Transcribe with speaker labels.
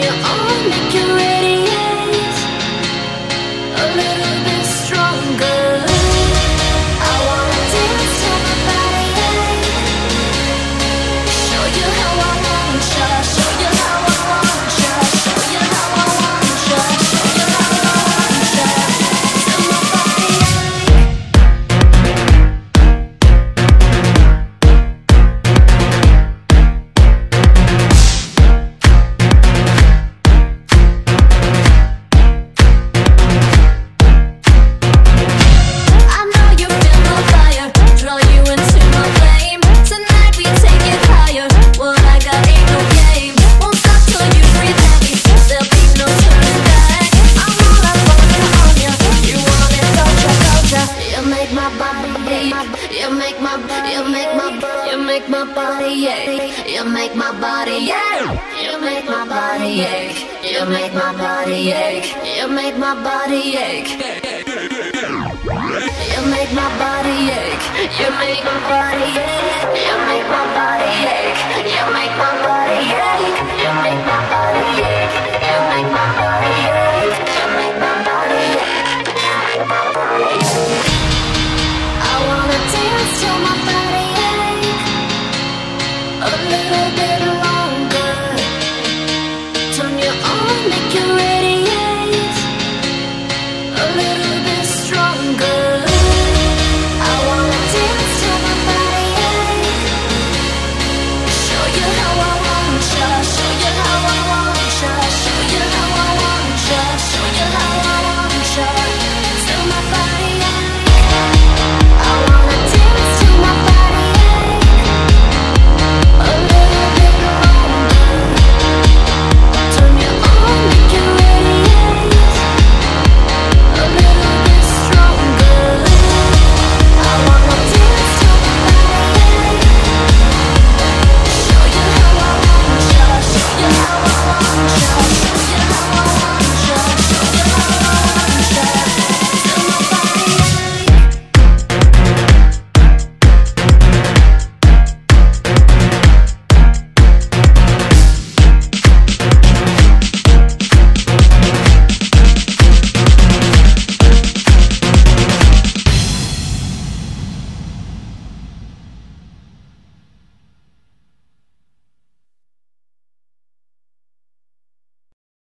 Speaker 1: your arm, make you radiate a little bit stronger. I wanna dance till my body ache. Show you how I want ya, show you how I want ya, show you how I want ya, show you how I want ya, till my body ache. I know you feel my fire, draw you into my flame. Tonight we take it higher. What I got ain't no game. Won't stop till you breathe heavy. There'll be no turning back. I'm all up on ya. You want it, doja. You make my body ache. You make my body ache. You make my body ache. You make my body ache. You make my body ache. You make my body ache. You make my body ache. You make my body ache. You make my body ache. You make my body ache.